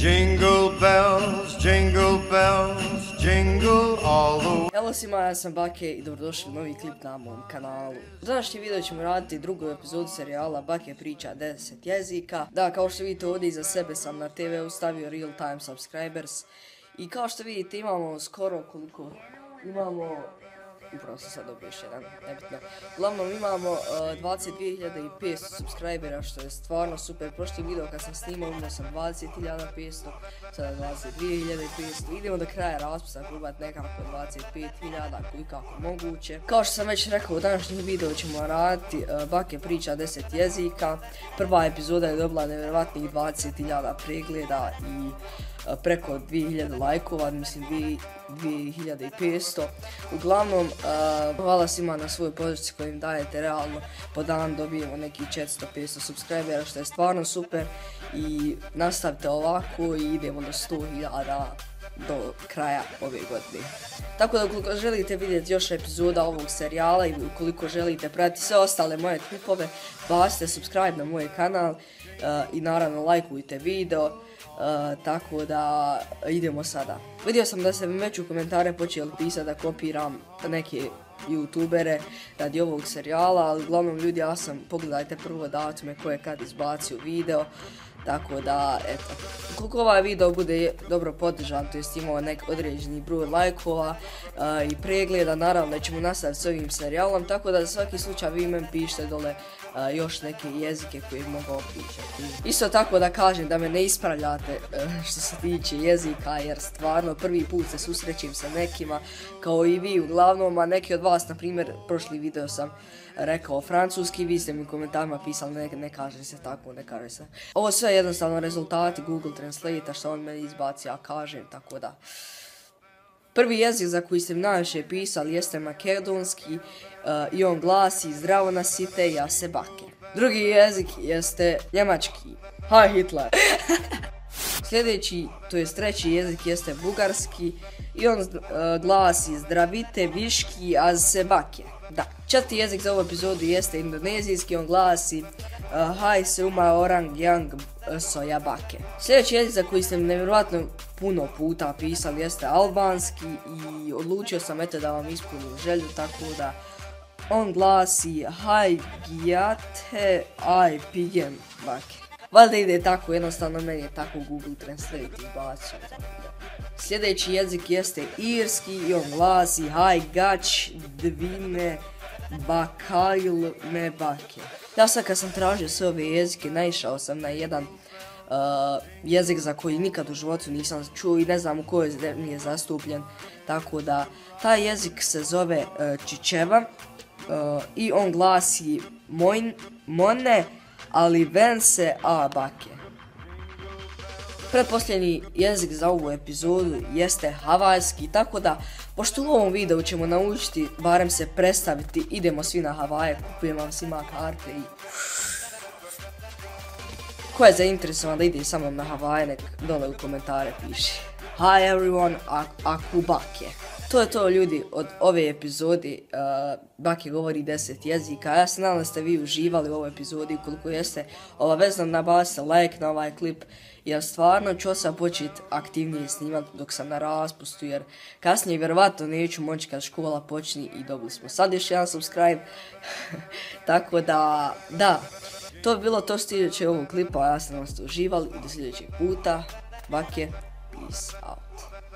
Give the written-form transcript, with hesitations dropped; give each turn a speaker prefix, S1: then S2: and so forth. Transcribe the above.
S1: jingle bells, jingle all the way.
S2: Evo svima, ja sam Bake i dobrodošli u novi klip na mom kanalu. U današnjem videu ćemo raditi drugu epizodu serijala Bake priča 10 jezika. Da, kao što vidite ovdje iza sebe sam na TV stavio real time subscribers. I kao što vidite imamo skoro koliko imamo... Upravo sam sad dobio još jedan, nebitno. Uglavnom imamo 22.500 subscribera, što je stvarno super. Prošli video kad sam snimao imao sam 20.500, sada 22.500. Idemo do kraja raspusta probati nekako 25.000 ako i kako moguće. Kao što sam već rekao, u današnjem videu ćemo raditi Bake priča 10 jezika. Prva epizoda je dobila nevjerovatnih 20.000 pregleda i preko 2000 lajkova, mislim 2500. Uglavnom, hvala svima na svojoj podršci koju im dajete, realno po dan dobijemo neki 400-500 subscribera, što je stvarno super i nastavite ovako i idemo do 100.000 do kraja ove godine. Tako da ukoliko želite vidjeti još epizoda ovog serijala i ukoliko želite pratiti sve ostale moje klipove, bacite subscribe na moj kanal i naravno lajkujte video. Tako da idemo sada. Vidio sam da se među komentare počeli pisati da kopiram neke youtubere radi ovog serijala, ali uglavnom ljudi, ja sam, pogledajte prvo datume ko je kad izbacio video. Tako da, eto, ukoliko ovaj video bude dobro podržan, to jest imao nek određeni broj lajkova i pregleda, naravno da ćemo nastaviti s ovim serijalom, tako da za svaki slučaj vi meni pišite dole još neke jezike koje mogu pričati. Isto tako da kažem da me ne ispravljate što se tiče jezika, jer stvarno prvi put se susrećem sa nekima, kao i vi uglavnom, a neki od vas, na primjer, prošli video sam rekao francuski, vi ste mi u komentarima pisali ne kaže se tako, ne kaže se. Ovo sve jednostavno rezultati Google Translate-a što on me izbaci, ja kažem, tako da. Prvi jezik za koji ste mi najviše pisali jeste makedonski i on glasi zdravo nasite, ja se Bake. Drugi jezik jeste njemački, Hi Hitler. Sljedeći, to jest treći jezik jeste bugarski i on glasi zdravite viški, a se Bake. Da. Četvrti jezik za ovu epizodu jeste indonezijski, on glasi Hai se uma orang yang soja Bake. Sljedeći jezik za koji ste nevjerojatno puno puta pisali jeste albanski i odlučio sam eto da vam ispunim želju, tako da on glasi Hai gijate aj pijem Bake. Valjda ide tako, jednostavno meni je tako Google Translate izbacio. Sljedeći jezik jeste irski i on glasi Hai gač dvine bakajl me Bake. Ja sad kad sam tražio sve ove jezike, naišao sam na jedan jezik za koji nikad u životu nisam čuo i ne znam u kojoj zemlji je zastupljen. Tako da taj jezik se zove Čičeva i on glasi mone ali ven se a Bake. Pretposljednji jezik za ovu epizodu jeste havajski, tako da, pošto u ovom videu ćemo naučiti, barem se predstaviti, idemo svi na Havaje, kupujem vam svima karte i... Ko je zainteresovan da ide sa mnom na Havaje, nek dole u komentare piši. Hi everyone, aku Bake. To je to ljudi od ove epizode Bake govori 10 jezika. Ja se nadam da ste vi uživali u ovoj epizodi, ukoliko jeste obavezno nabacite like na ovaj klip, jer stvarno ću sam početi aktivnije snimati dok sam na raspustu, jer kasnije vjerovatno neću moći kad škola počne i dobili smo sad još jedan subscribe. Tako da, da, to bi bilo to što tiče ovog klipa, ja sam vam ste uživali i do sljedećeg puta. Bake, peace out.